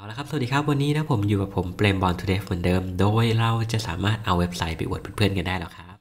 ละครับสวัสดีครับวันนี้นะผมอยู่กับผมเปรมบอลทูเดย์เหมือนเดิมโดยเราจะสามารถเอาเว็บไซต์ไปอวดเพื่อนๆกันได้แล้วครับ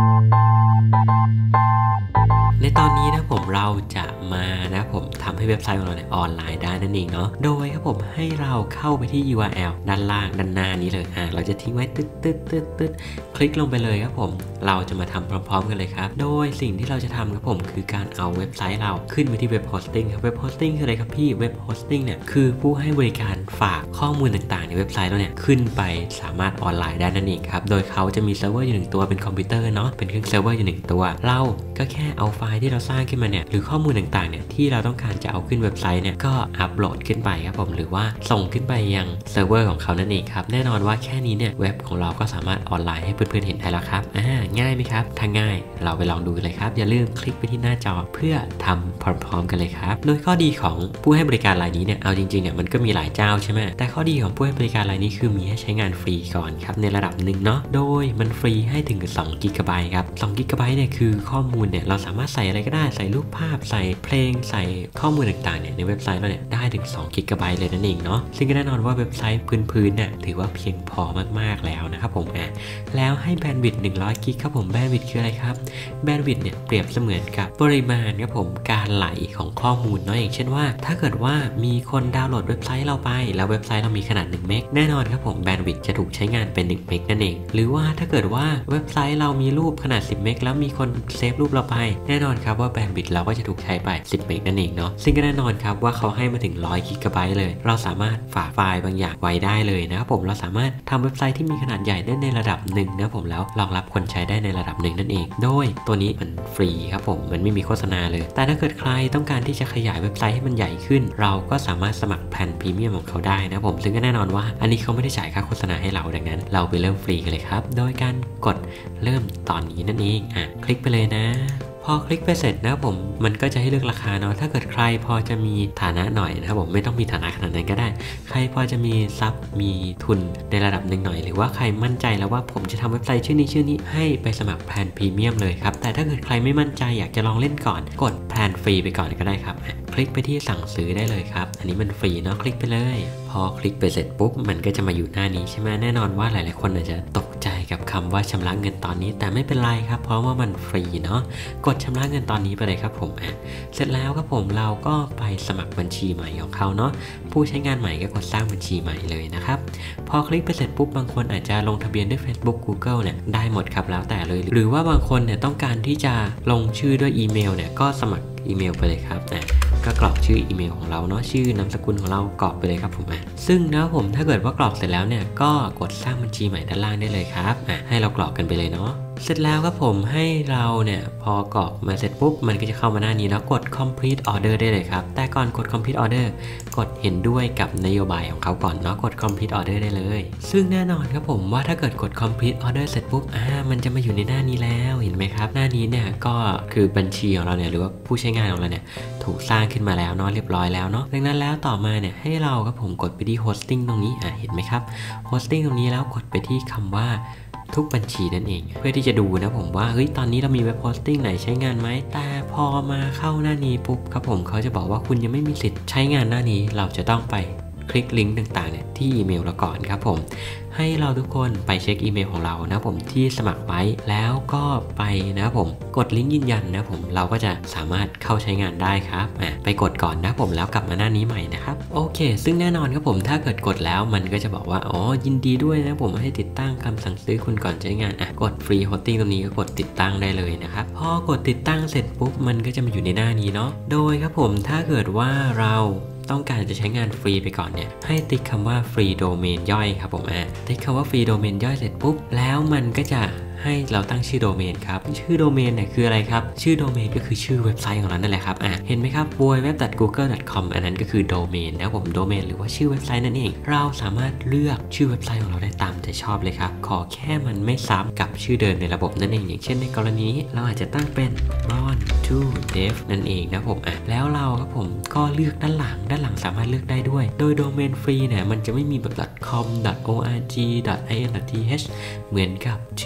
ในตอนนี้นะผมเราจะมานะผมทำให้เว็บไซต์ของเราเนี่ยออนไลน์ได้นั่นเองเนาะโดยครับผมให้เราเข้าไปที่ URL ด้านล่างด้านหน้านี้เลยเราจะทิ้งไว้ตึ๊ดคลิกลงไปเลยครับผมเราจะมาทำพร้อมๆกันเลยครับโดยสิ่งที่เราจะทำครับผมคือการเอาเว็บไซต์เราขึ้นไปที่เว็บโฮสติ้งครับเว็บโฮสติ้งคืออะไรครับพี่เว็บโฮสติ้งเนี่ยคือผู้ให้บริการฝากข้อมูลต่างๆในเว็บไซต์เราเนี่ยขึ้นไปสามารถออนไลน์ได้นั่นเองครับโดยเขาจะมีเซิร์ฟเวอร์อยู่1ตัวเป็นคอมพิวเตอร์เนาะเป็นเครื่องเซิร์ฟเวอร์อยู่1ตัวเราก็แค่เอาไฟล์ที่เราสร้างขึ้นมาเนี่ยหรือข้อมูลต่างๆเนี่ยที่เราต้องการจะเอาขึ้นเว็บไซต์เนี่ยก็อัปโหลดขึ้นไปครับผมหรือว่าส่งขึ้นไปยังเซิร์ฟเวอร์ของเขานั่นเองครับแน่นอนว่าแค่นี้เนี่ยเว็บของเราก็สามารถออนไลน์ให้เพื่อนๆเห็นได้แล้วครับง่ายไหมครับถ้าง่ายเราไปลองดูกันเลยครับอย่าลืมคลิกไปที่หน้าจอเพื่อทำพร้อมๆกันเลยครับโดยข้อดีของผู้ให้บริการรายนี้เนี่ยเอาจริงๆเนี่ยมันก็มีหลายเจ้าใช่ไหมแต่ข้อดีของผู้ให้บริการรายนี้คือมีให้ใช้งานฟรีก่อนครับในระดับหนึ่งเนาะโดยมันฟรีให้ถึง2 กิกะไบต์ครับ2 กิกะไบต์เนี่ยคือข้อมูลเนี่ยเราสามารถใส่อะไรก็ได้ใส่รูปภาพใส่เพลงใส่ข้อมูลต่างๆเนี่ยในเว็บไซต์เราเนี่ยได้ถึง2 กิกะไบต์เลยนั่นเองเนาะซึ่งก็แน่นอนว่าเว็บไซต์พื้นๆเนี่ยถือว่าเพียงพอมากๆแล้วนะครับผมแล้วให้แบนด์วิดต์100 กิกครับผมแบนด์วิดต์คืออะไรครับแบนด์วิดต์เนี่ยเปรียบเสมือนกับปริมาณครับผมการไหลของข้อมูลเนาะอย่างเช่นว่าถ้าเกิดว่ามีคนดาวน์โหลดเว็บไซต์เราไปแล้วเว็บไซต์เรามีขนาด1 เมกแน่นอนครับผมแบนด์วิดต์จะถูกใช้งานเป็น1 เมกนั่นเองหรือว่าถ้าเกิดว่าเว็บไซต์เรามีรูปขนาด10 เมกแล้วมีคนเซฟรูปเราไปแน่นอนครับว่าแบนด์วิดต์เราก็จะถูกใช้ไป10 เมกนั่นเองเนาะซึ่งก็แน่นอนครับว่าเขาให้มาถึง100 กิกะไบต์เลยเราสามารถฝากไฟล์บางอย่างไว้ได้เลยนะครับผมเราสามารถทำเว็บไซต์ที่มีขนาดใหญ่ได้ในระดับหนึ่งนะผมแล้วรองรับคนใช้ได้ในระดับหนึ่งนั่นเองโดยตัวนี้มันฟรีครับผมมันไม่มีโฆษณาเลยแต่ถ้าเกิดใครต้องการที่จะขยายเว็บไซต์ให้มันใหญ่ขึ้นเราก็สามารถสมัครแผ่นพรีเมียมของเขาได้นะผมซึ่งก็แน่นอนว่าอันนี้เขาไม่ได้จ่ายค่าโฆษณาให้เราดังนั้นเราไปเริ่มฟรีกันเลยครับโดยการกดเริ่มตอนนี้นั่นเองคลิกไปเลยนะพอคลิกไปเสร็จนะผมมันก็จะให้เลือกราคาเนาะถ้าเกิดใครพอจะมีฐานะหน่อยนะครับผมไม่ต้องมีฐานะขนาดนั้นก็ได้ใครพอจะมีทรัพย์มีทุนในระดับหนึ่งหน่อยหรือว่าใครมั่นใจแล้วว่าผมจะทำเว็บไซต์ชื่อนี้ให้ไปสมัครแพลนพรีเมียมเลยครับแต่ถ้าเกิดใครไม่มั่นใจอยากจะลองเล่นก่อนกดแพลนฟรีไปก่อนก็ได้ครับคลิกไปที่สั่งซื้อได้เลยครับอันนี้มันฟรีเนาะคลิกไปเลยพอคลิกไปเสร็จปุ๊บมันก็จะมาอยู่หน้านี้ใช่ไหมแน่นอนว่าหลายๆคนอาจจะตกใจกับคำว่าชำระเงินตอนนี้แต่ไม่เป็นไรครับเพราะว่ามันฟรีเนาะกดชำระเงินตอนนี้ไปเลยครับผมเสร็จแล้วครับผมเราก็ไปสมัครบัญชีใหม่ของเขาเนาะผู้ใช้งานใหม่ก็กดสร้างบัญชีใหม่เลยนะครับพอคลิกไปเสร็จปุ๊บบางคนอาจจะลงทะเบียนด้วย Facebook Google เนี่ยได้หมดครับแล้วแต่เลยหรือว่าบางคนเนี่ยต้องการที่จะลงชื่อด้วยอีเมลเนี่ยก็สมัครอีเมลไปเลยครับก็กรอกชื่ออีเมลของเราเนาะชื่อนามสกุลของเรากรอกไปเลยครับผมซึ่งนะผมถ้าเกิดว่ากรอกเสร็จแล้วเนี่ยก็กดสร้างบัญชีใหม่ด้านล่างได้เลยครับให้เรากรอกกันไปเลยเนาะเสร็จแล้วครับผมให้เราเนี่ยพอกรอกมาเสร็จปุ๊บมันก็จะเข้ามาหน้านี้แล้วกด complete order ได้เลยครับแต่ก่อนกด complete order กดเห็นด้วยกับนโยบายของเขาก่อนเนาะกด complete order ได้เลยซึ่งแน่นอนครับผมว่าถ้าเกิดกด complete order เสร็จปุ๊บมันจะมาอยู่ในหน้านี้แล้วเห็นไหมครับหน้านี้เนี่ยก็คือบัญชีของเราเนี่ยหรือว่าผู้ใช้งานของเราเนี่ยถูกสร้างขึ้นมาแล้วเนาะเรียบร้อยแล้วเนาะดังนั้นแล้วต่อมาเนี่ยให้เราครับผมกดไปที่ hosting ตรงนี้เห็นไหมครับ hosting ตรงนี้แล้วกดไปที่คำว่าทุกบัญชีนั่นเองเพื่อที่จะดูนะผมว่าเฮ้ยตอนนี้เรามีเว็บโฮสติ้งไหนใช้งานไหมแต่พอมาเข้าหน้านี้ปุ๊บครับผมเขาจะบอกว่าคุณยังไม่มีสิทธิ์ใช้งานหน้านี้เราจะต้องไปคลิกลิงก์ต่างๆเนี่ยที่อีเมลเราก่อนครับผมให้เราทุกคนไปเช็คอีเมลของเรานะผมที่สมัครไว้แล้วก็ไปนะผมกดลิงก์ยืนยันนะผมเราก็จะสามารถเข้าใช้งานได้ครับไปกดก่อนนะผมแล้วกลับมาหน้านี้ใหม่นะครับโอเคซึ่งแน่นอนครับผมถ้าเกิดกดแล้วมันก็จะบอกว่ายินดีด้วยนะผมให้ติดตั้งคำสั่งซื้อคุณก่อนใช้งานกดฟรีโฮสติ้งตรงนี้ก็กดติดตั้งได้เลยนะครับพอกดติดตั้งเสร็จปุ๊บมันก็จะมาอยู่ในหน้านี้เนาะโดยครับผมถ้าเกิดว่าเราต้องการจะใช้งานฟรีไปก่อนเนี่ยให้ติ๊กคำว่าฟรีโดเมนย่อยครับผมติ๊กคำว่าฟรีโดเมนย่อยเสร็จปุ๊บแล้วมันก็จะให้เราตั้งชื่อโดเมนครับชื่อโดเมนเนี่ยคืออะไรครับชื่อโดเมนก็คือชื่อเว็บไซต์ของเรานั่นแหละครับเห็นไหมครับ www.google.com อันนั้นก็คือโดเมนนะผมโดเมนหรือว่าชื่อเว็บไซต์นั่นเองเราสามารถเลือกชื่อเว็บไซต์ของเราได้ตามใจชอบเลยครับขอแค่มันไม่ซ้ำกับชื่อเดิมในระบบนั่นเองอย่างเช่นในกรณีนี้เราอาจจะตั้งเป็น Born to Dev นั่นเองนะผมแล้วเราครับผมก็เลือกด้านหลังสามารถเลือกได้ด้วยโดยโดเมนฟรีเนี่ยมันจะไม่มีแบบ .com .org .in .th เหมือนกับชื่อพวกเว็บ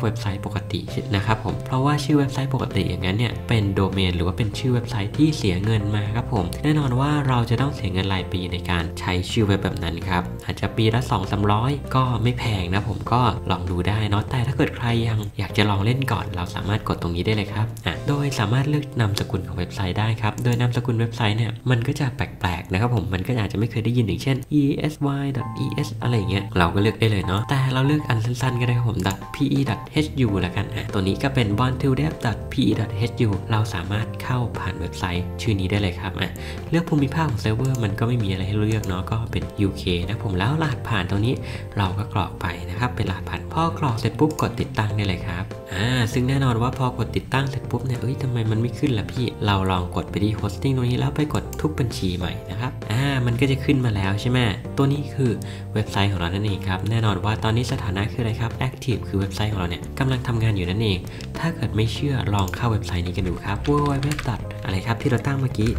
ว็บไซต์ปกตินะครับผมเพราะว่าชื่อเว็บไซต์ปกติอย่างนั้นเนี่ยเป็นโดเมนหรือว่าเป็นชื่อเว็บไซต์ที่เสียเงินมาครับผมแน่นอนว่าเราจะต้องเสียเงินรายปีในการใช้ชื่อเว็บแบบนั้นครับอาจจะปีละ200-300ก็ไม่แพงนะผมก็ลองดูได้เนาะแต่ถ้าเกิดใครยังอยากจะลองเล่นก่อนเราสามารถกดตรงนี้ได้เลยครับโดยสามารถเลือกนามสกุลของเว็บไซต์ได้ครับโดยนามสกุลเว็บไซต์เนี่ยมันก็จะแปลกๆนะครับผมมันก็อาจจะไม่เคยได้ยินอย่างเช่น esy.es อะไรอย่างเงี้ยเราก็เลือกได้เลยเนาะแต่เราเลือกอันสั้นๆก็ได้ครับผม .pe.hu แล้วกันตัวนี้ก็เป็น born2dev.pe.hu เราสามารถเข้าผ่านเว็บไซต์ชื่อนี้ได้เลยครับเลือกภูมิภาคของเซิร์ฟเวอร์มันก็ไม่มีอะไรให้เลือกเนาะก็เป็น UK นะผมแล้วรหัสผ่านตัวนี้เราก็กรอกไปนะครับเป็นรหัสผ่านพอกรอกเสร็จปุ๊บกดติดตั้งได้เลยครับซึ่งแน่นอนว่าพอกดติดตั้งเสร็จปุ๊บเนี่ยทำไมมันไม่ขึ้นล่ะพี่เราลองกดไปที่ hosting ตรงนี้แล้วไปกดทุกบัญชีใหม่นะครับมันก็จะขึ้นมาแล้วใช่ไหมตัวนี้คือเว็บไซต์ของเรานั่นเองครับแน่นอนว่าตอนนี้สถานะคืออะไรครับ active คือเว็บไซต์ของเราเนี่ยกำลังทำงานอยู่นั่นเองถ้าเกิดไม่เชื่อลองเข้าเว็บไซต์นี้กันดูครับ www. อะไรครับที่เราตั้งเมื่อกี้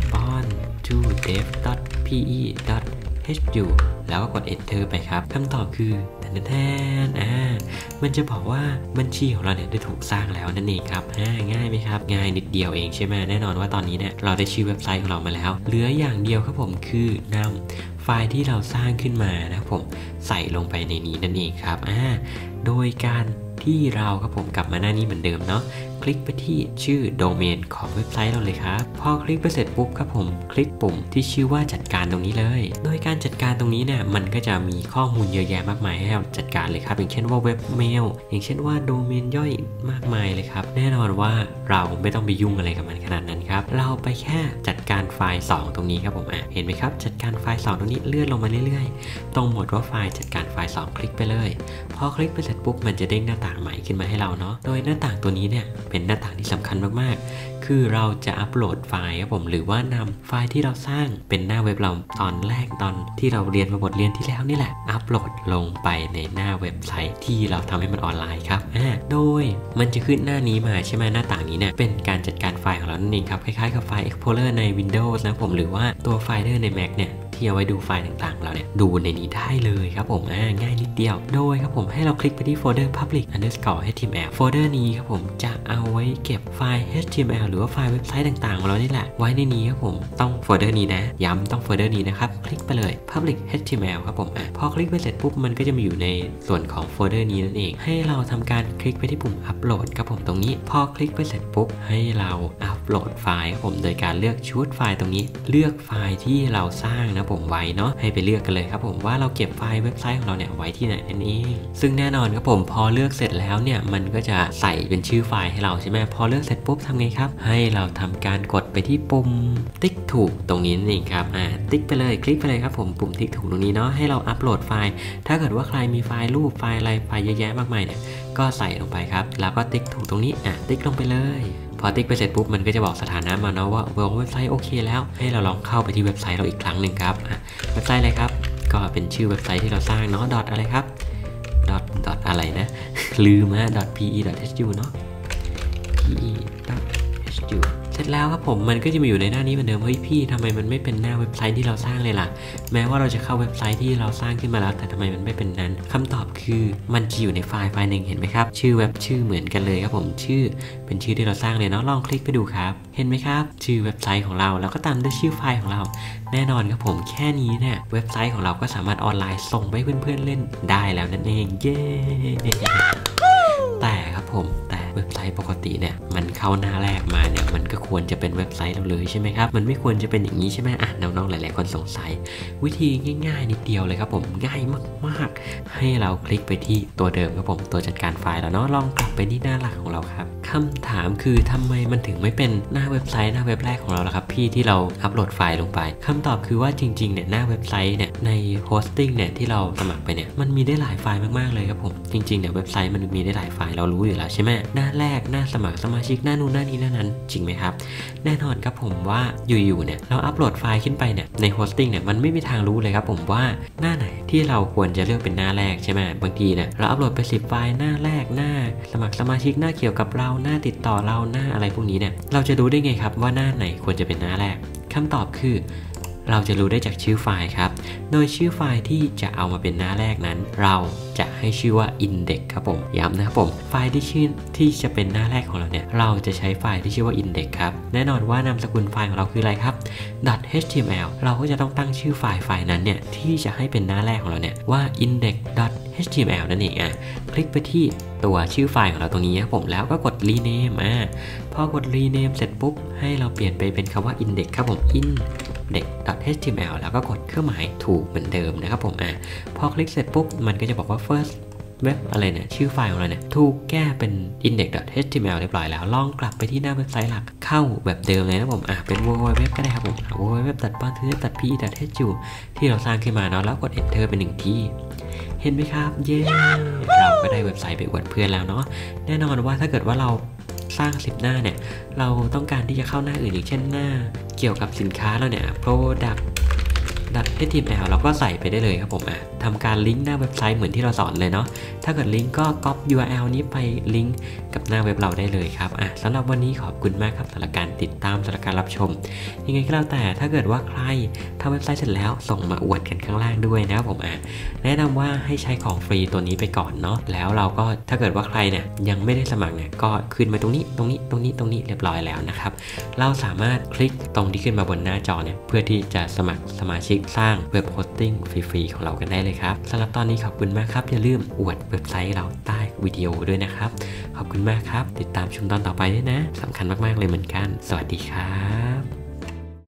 born2dev.pe.hu แล้วก็กด enter ไปครับคำตอบคือแทนมันจะบอกว่าบัญชีของเราเนี่ยได้ถูกสร้างแล้วนั่นเองครับง่ายไหมครับง่ายนิดเดียวเองใช่ไหมแน่นอนว่าตอนนี้เนี่ยเราได้ชื่อเว็บไซต์ของเรามาแล้วเหลืออย่างเดียวครับผมคือนำไฟล์ที่เราสร้างขึ้นมานะครับผมใส่ลงไปในนี้นั่นเองครับโดยการที่เราครับผมกลับมาหน้านี้เหมือนเดิมเนาะคลิกไปที่ชื่อโดเมนของเว็บไซต์เราเลยครับพอคลิกไปเสร็จปุ๊บครับผมคลิกปุ่มที่ชื่อว่าจัดการตรงนี้เลยโดยการจัดการตรงนี้เนี่ยมันก็จะมีข้อมูลเยอะแยะมากมายให้เราจัดการเลยครับอย่างเช่นว่าเว็บเมลอย่างเช่นว่าโดเมนย่อยมากมายเลยครับแน่นอนว่าเราไม่ต้องไปยุ่งอะไรกับมันขนาดนั้นครับเราไปแค่จัดการไฟล์2ตรงนี้ครับผมเห็นไหมครับจัดการไฟล์2ตรงนี้เลื่อนลงมาเรื่อยๆตรงหมดว่าไฟล์จัดการไฟล์2คลิกไปเลยพอคลิกไปเสร็จปุ๊บมันจะเด้งหน้าต่างใหม่ขึ้นมาให้เราเนาะโดยหน้าต่างตัวนี้เนี่ยเป็นหน้าต่างที่สำคัญมากๆคือเราจะอัปโหลดไฟล์ครับผมหรือว่านำไฟล์ที่เราสร้างเป็นหน้าเว็บเราตอนแรกตอนที่เราเรียนมาบทเรียนที่แล้วนี่แหละอัปโหลดลงไปในหน้าเว็บไซต์ที่เราทำให้มันออนไลน์ครับโดยมันจะขึ้นหน้านี้มาใช่ไหมหน้าต่างนี้เนี่ยเป็นการจัดการไฟล์ของเรานั่นเองครับคล้ายๆกับไฟล์ Explorer ใน Windows นะผมหรือว่าตัวไฟล์ใน Mac เนี่ยที่เอาไว้ดูไฟล์ต่างๆเราเนี่ยดูในนี้ได้เลยครับผมง่ายนิดเดียวโดยครับผมให้เราคลิกไปที่โฟลเดอร์ public_html โฟลเดอร์นี้ครับผมจะเอาไว้เก็บไฟล์ html หรือว่าไฟล์เว็บไซต์ต่างๆของเรานี่แหละไว้ในนี้ครับผมต้องโฟลเดอร์นี้นะย้ำต้องโฟลเดอร์นี้นะครับคลิกไปเลย public_html ครับผมพอคลิกไปเสร็จปุ๊บมันก็จะมาอยู่ในส่วนของโฟลเดอร์นี้นั่นเองให้เราทำการคลิกไปที่ปุ่มอัปโหลดครับผมตรงนี้พอคลิกไปเสร็จปุ๊บให้เราอัปโหลดไฟล์ครับผมโดยการเลือกชุดไฟล์ตรงนี้เลือกไฟล์ที่เราสร้างนะผมไว้เนาะให้ไปเลือกกันเลยครับผมว่าเราเก็บไฟล์เว็บไซต์ของเราเนี่ยไว้ที่ไหนนั่นเองซึ่งแน่นอนครับผมพอเลือกเสร็จแล้วเนี่ยมันก็จะใส่เป็นชื่อไฟล์ให้เราใช่ไหมพอเลือกเสร็จปุ๊บทำไงครับให้เราทำการกดไปที่ปุ่มติ๊กถูกตรงนี้นั่นเองครับติ๊กไปเลยคลิกไปเลยครับผมปุ่มติ๊กถูกตรงนี้เนาะให้เราอัปโหลดไฟล์ถ้าเกิดว่าใครมีไฟล์รูปไฟล์อะไรไฟล์เยอะแยะมากมายเนี่ยก็ใส่ลงไปครับแล้วก็ติ๊กถูกตรงนี้ติ๊กลงไปเลยพอติ๊กไปเสร็จปุ๊บมันก็จะบอกสถานะมาเนาะว่าเว็บไซต์โอเคแล้วให้เราลองเข้าไปที่เว็บไซต์เราอีกครั้งหนึ่งครับเว็บไซต์อะไรครับก็เป็นชื่อเว็บไซต์ที่เราสร้างเนาะอะไรครับอะไรนะลืม.pe.hu เนาะ pe.hu เสร็จแล้วครับผมมันก็จะมาอยู่ในหน้านี้เหมือนเดิมเฮ้ยพี่ทำไมมันไม่เป็นหน้าเว็บไซต์ที่เราสร้างเลยล่ะแม้ว่าเราจะเข้าเว็บไซต์ที่เราสร้างขึ้นมาแล้วแต่ทำไมมันไม่เป็นนั้นคำตอบคือมันจะอยู่ในไฟล์หนึ่งเห็นไหมครับชื่อเว็บชื่อเหมือนกันเลยครับผมชื่อเป็นชื่อที่เราสร้างเลยเนาะลองคลิกไปดูครับเห็นไหมครับชื่อเว็บไซต์ของเราแล้วก็ตามด้วยชื่อไฟล์ของเราแน่นอนครับผมแค่นี้เนี่ยเว็บไซต์ของเราก็สามารถออนไลน์ส่งไปเพื่อนๆเล่นได้แล้วนั่นเองเย้แต่ครับผมเว็บไซต์ปกติเนี่ยมันเข้าหน้าแรกมาเนี่ยมันก็ควรจะเป็นเว็บไซต์เราเลยใช่ไหมครับมันไม่ควรจะเป็นอย่างนี้ใช่ไหมน้องๆหลายๆคนสงสัยวิธีง่ายๆนิดเดียวเลยครับผมง่ายมากๆให้เราคลิกไปที่ตัวเดิมครับผมตัวจัดการไฟล์แล้วเนาะลองกลับไปที่หน้าหลักของเราครับคำถามคือทำไมมันถึงไม่เป็นหน้าเว็บไซต์หน้าเว็บแรกของเราล่ะครับพี่ที่เราอัปโหลดไฟล์ลงไปคำตอบคือว่าจริงๆเนี่ยหน้าเว็บไซต์เนี่ยในโฮสติ้งเนี่ยที่เราสมัครไปเนี่ยมันมีได้หลายไฟล์มากๆเลยครับผมจริงๆเนี่ยเว็บไซต์มันมีได้หลายไฟล์เรารู้อยู่แล้วใช่ไหมหน้าแรกหน้าสมัครสมาชิกหน้านู้นหน้านี้หน้านั้นจริงไหมครับแน่นอนครับผมว่าอยู่ๆเนี่ยเราอัปโหลดไฟล์ขึ้นไปเนี่ยในโฮสติ้งเนี่ยมันไม่มีทางรู้เลยครับผมว่าหน้าไหนที่เราควรจะเลือกเป็นหน้าแรกใช่ไหมบางทีเนี่ยเราอัปโหลดไป10ไฟล์หน้าแรกหน้าสมัครสมาชิกหน้าเกี่ยวกับเราหน้าติดต่อเราหน้าอะไรพวกนี้เนี่ยเราจะรู้ได้ไงครับว่าหน้าไหนควรจะเป็นหน้าแรกคำตอบคือเราจะรู้ได้จากชื่อไฟล์ครับโดยชื่อไฟล์ที่จะเอามาเป็นหน้าแรกนั้นเราจะให้ชื่อว่า index ครับผมย้ำนะครับผมไฟล์ที่จะเป็นหน้าแรกของเราเนี่ยเราจะใช้ไฟล์ที่ชื่อว่า index ครับแน่นอนว่านามสกุลไฟล์ของเราคืออะไรครับ .html เราก็จะต้องตั้งชื่อไฟล์นั้นเนี่ยที่จะให้เป็นหน้าแรกของเราเนี่ยว่า index.html นั่นเองคลิกไปที่ตัวชื่อไฟล์ของเราตรงนี้ครับผมแล้วก็กด rename พอกด rename เสร็จปุ๊บให้เราเปลี่ยนไปเป็นคำว่า index ครับผม index.html แล้วก็กดเครื่องหมายถูกเหมือนเดิมนะครับผมพอคลิกเสร็จปุ๊บมันก็จะบอกว่า first web อะไรเนี่ยชื่อไฟล์ของเราเนี่ยถูกแก้เป็น index.html เรียบร้อยแล้วลองกลับไปที่หน้าเว็บไซต์หลักเข้าแบบเดิมเลยนะผมเป็น www ก็ได้ครับผม www.bounty.pe.hu ที่เราสร้างขึ้นมาเนาะแล้วกด enter เป็น1ที่เห็นไหมครับเย้เราก็ได้เว็บไซต์ไปอวดเพื่อนแล้วเนาะแน่นอนว่าถ้าเกิดว่าเราสร้าง10หน้าเนี่ยเราต้องการที่จะเข้าหน้าอื่นอย่างเช่นหน้าเกี่ยวกับสินค้าเราเนี่ย product.html เราก็ใส่ไปได้เลยครับผมทำการลิงก์หน้าเว็บไซต์เหมือนที่เราสอนเลยเนาะถ้าเกิดลิงก์ก็ copy URL นี้ไปลิงก์กับหน้าเว็บเราได้เลยครับสำหรับวันนี้ขอบคุณมากครับสำหรับการติดตามสำหรับการรับชมยังไงก็แล้วแต่ถ้าเกิดว่าใครทำเว็บไซต์เสร็จแล้วส่งมาอวดกันข้างล่างด้วยนะครับผมแนะนำว่าให้ใช้ของฟรีตัวนี้ไปก่อนเนาะแล้วเราก็ถ้าเกิดว่าใครเนี่ยยังไม่ได้สมัครเนี่ยก็ขึ้นมาตรงนี้เรียบร้อยแล้วนะครับเราสามารถคลิกตรงที่ขึ้นมาบนหน้าจอเนี่ยเพื่อที่จะสมัครสมาชิกสร้างเว็บโฮสติ้งฟรีๆของเรากันได้เลยครับสำหรับตอนนี้ขอบคุณมากครับอย่าลืมอวดเว็บไซต์เราใต้วิดีโอด้วยนะครับขอบคุณมากครับติดตามชมตอนต่อไปด้วยนะสำคัญมากๆเลยเหมือนกันสวัสดีครับ